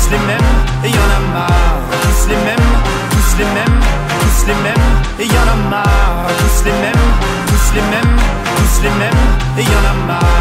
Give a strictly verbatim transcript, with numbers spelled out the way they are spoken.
tous les mêmes, et y en a marre. Tous les mêmes, tous les mêmes, tous les mêmes, et y en a marre. Tous les mêmes, tous les mêmes, tous les mêmes, et y en a marre.